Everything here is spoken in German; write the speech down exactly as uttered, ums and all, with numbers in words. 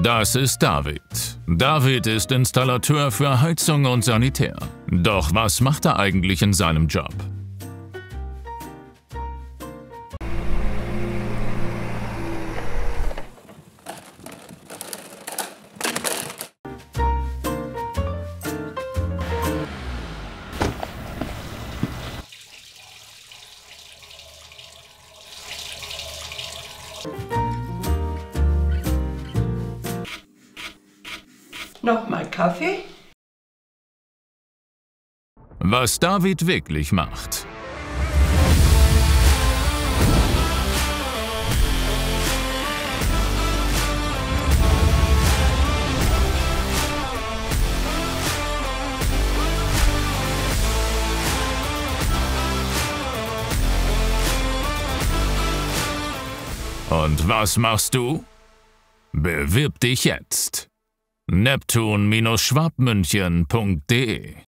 Das ist David. David ist Installateur für Heizung und Sanitär. Doch was macht er eigentlich in seinem Job? Nochmal Kaffee? Was David wirklich macht. Und was machst du? Bewirb dich jetzt! neptun Bindestrich schwabmünchen punkt de